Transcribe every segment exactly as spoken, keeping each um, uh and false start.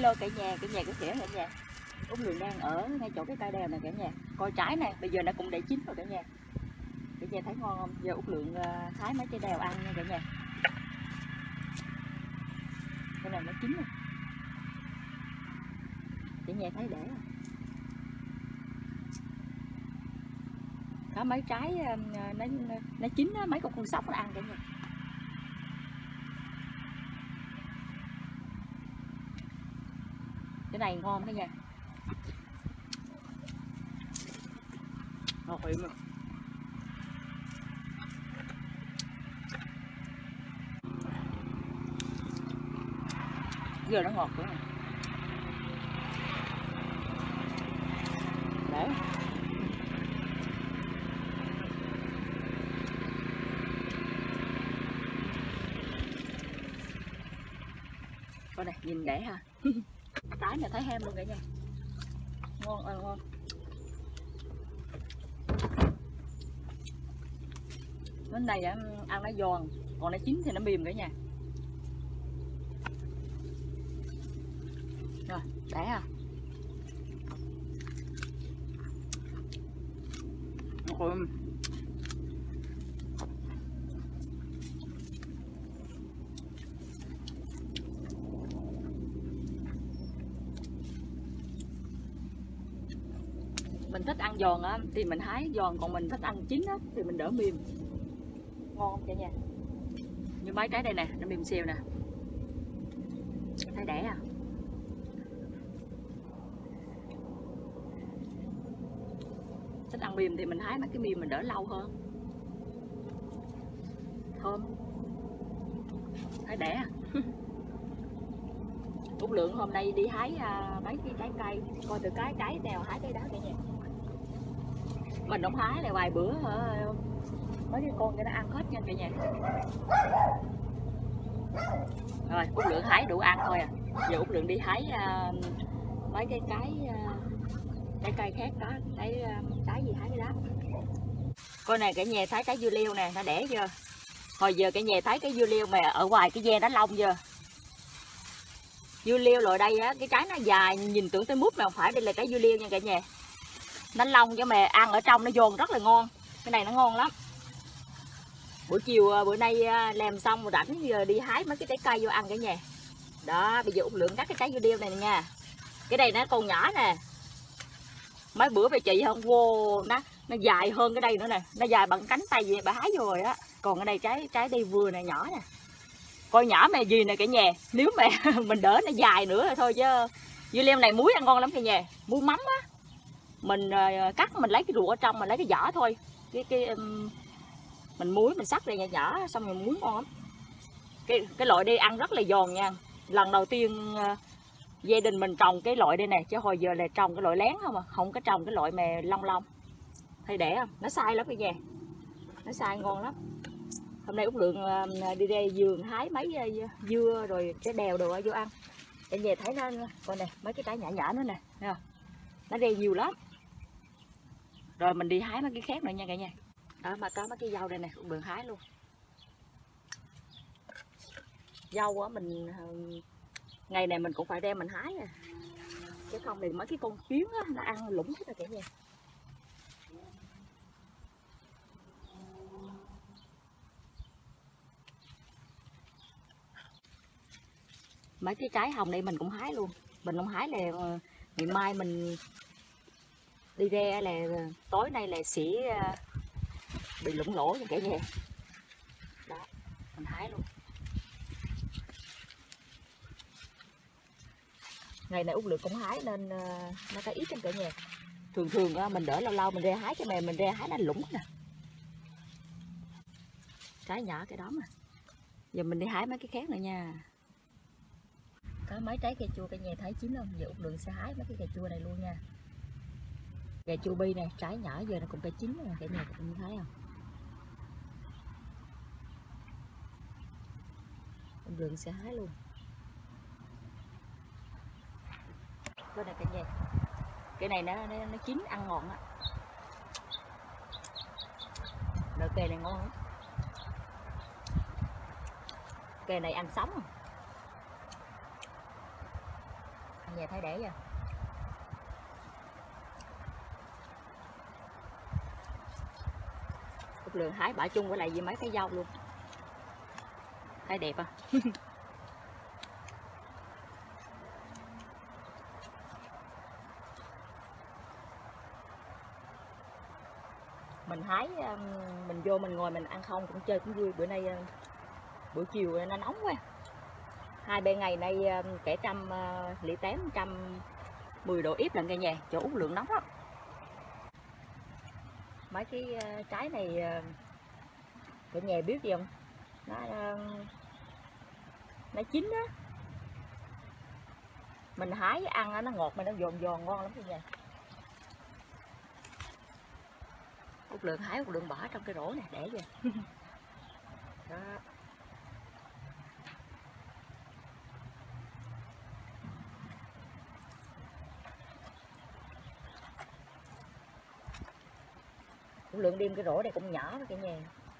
Hello cả nhà, cả nhà có khỏe cả nhà. Út Lượng đang ở ngay chỗ cái cây đèo này cả nhà. Coi trái này, bây giờ nó cũng để chín rồi cả nhà. Cả nhà thấy ngon không? Giờ Út Lượng hái mấy trái đèo ăn nha cả nhà. Cái này nó chín rồi. Cả nhà thấy để không? Có mấy trái nó nó chín đó, mấy con con sóc nó ăn cả nhà. Cái này ngon cả nhà. Ngọt mà. Giờ nó ngọt nữa. Đấy. Coi này, nhìn đẻ ha. Trái này thấy hem luôn cả nhà. Ngon ơi ngon. Bên này ăn nó giòn, còn nó chín thì nó mềm cả nhà. Rồi, đẻ ha. Ôi. Mình thích ăn giòn á thì mình hái giòn, còn mình thích ăn chín á thì mình đỡ mềm. Ngon không cả nhà? Như mấy trái đây nè, nó mềm xèo nè. Thấy đẻ à? Thích ăn mềm thì mình hái mấy cái mềm mình đỡ lâu hơn. Thơm. Thấy đẻ à? Út Lượng hôm nay đi hái uh, mấy cái trái cây, coi từ cái trái nào hái cái đó cả nhà. Mình không hái này vài bữa hả? Mấy cái con cái nó ăn hết nha cả nhà. Rồi Út Lượng hái đủ ăn thôi à. Giờ Út Lượng đi hái uh, mấy cái cái uh, trái cây khác đó. Cái uh, trái gì hái cái đó. Coi này cả nhà thấy trái dưa leo nè, nó đẻ chưa? Hồi giờ cả nhà thấy cái dưa leo mà ở ngoài cái ve nó lông chưa? Dưa leo loại đây á, cái trái nó dài, nhìn tưởng tới mút mà không phải, đây là trái dưa leo nha cả nhà. Nó lông cho mà ăn ở trong nó giòn rất là ngon. Cái này nó ngon lắm. Buổi chiều bữa nay làm xong rồi rảnh giờ đi hái mấy cái trái cây vô ăn cả nhà. Đó, bây giờ Út Lượng cắt cái trái dưa leo này nè nha. Cái này nó còn nhỏ nè. Mấy bữa về chị không vô nó nó dài hơn cái đây nữa nè, nó dài bằng cánh tay gì bà hái vô rồi á. Còn cái đây trái trái đây vừa nè, nhỏ nè. Coi nhỏ mà gì nè cả nhà, nếu mà mình đỡ nó dài nữa rồi thôi chứ. Dưa leo này muối ăn ngon lắm cả nhà, muối mắm á. Mình uh, cắt mình lấy cái ruột ở trong, mình lấy cái vỏ thôi. Cái cái um, mình muối mình sắc ra nhỏ nhỏ xong rồi muối ngon lắm. Cái cái loại đây ăn rất là giòn nha. Lần đầu tiên uh, gia đình mình trồng cái loại đây nè, chứ hồi giờ là trồng cái loại lén không à, không có trồng cái loại mà long long. Thấy đẻ không? Nó sai lắm cả nhà. Nó sai ngon lắm. Hôm nay Út Lượng đi ra vườn hái mấy dưa rồi trái đèo đồ vô ăn. Cả nhà thấy nó, coi nè, mấy cái trái nhỏ nhỏ nữa nè, thấy không? Nó ra nhiều lắm. Rồi mình đi hái mấy cái khác nữa nha cả nhà. Đó mà có mấy cái dâu đây nè, Út Lượng hái luôn. Dâu á mình ngày này mình cũng phải đem mình hái à. Chứ không thì mấy cái con kiến á nó ăn lũng hết rồi cả nhà. Mấy cái trái hồng đây mình cũng hái luôn. Mình không hái là ngày mai mình đi ra là tối nay là sẽ bị lủng lỗ như cả nhà. Đó, mình hái luôn. Ngày này Út Lượng cũng hái nên nó có ít trong cả nhà. Thường thường mình đỡ lâu lâu mình ra hái, cái mè mình ra hái nó lủng nè. Trái nhỏ cái đó mà. Giờ mình đi hái mấy cái khác nữa nha. Có mấy trái cà chua cả nhà thấy chín không? Giờ Út Lượng sẽ hái mấy cái cà chua này luôn nha. Cà chua bi này, trái nhỏ giờ nó cũng cà chín rồi cả nhà, cũng thấy không? Út Lượng sẽ hái luôn. Cái này cả nhà. Cái này nó nó, nó chín ăn ngon á. Đợt kề này ngon lắm. Kề này ăn sống. Về thấy để rồi. Út Lượng hái bả chung với lại với mấy cái dâu luôn. Thấy đẹp à. Mình hái mình vô mình ngồi mình ăn không cũng chơi cũng vui. Bữa nay buổi chiều nó nóng quá, hai ba ngày nay kể trăm lị tám trăm mười độ ít lần cả nhà, chỗ Út Lượng nóng lắm. Mấy cái trái này cả nhà biết gì không, nó nó chín á, mình hái ăn nó ngọt mà nó giòn giòn ngon lắm cả nhà. Út Lượng hái Út Lượng bỏ trong cái rổ này để vậy. Đó. Út Lượng đem cái rổ này cũng nhỏ đó cả nhà.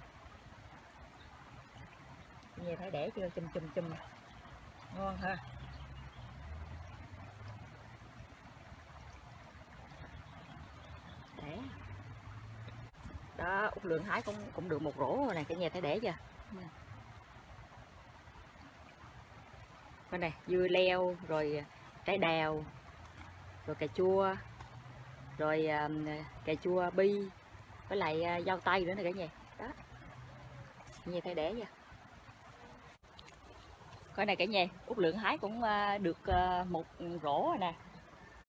Cả nhà thấy để chưa, chùm chùm chùm ngon ha. Để đó, Út Lượng hái cũng cũng được một rổ rồi này cả nhà thấy để chưa. Con này dưa leo, rồi trái đào, rồi cà chua, rồi um, cà chua bi với lại uh, dâu tây nữa này cả nhà. Đó, cả nhà thấy để chưa. Coi này cả nhà, Út Lượng hái cũng uh, được uh, một rổ rồi nè.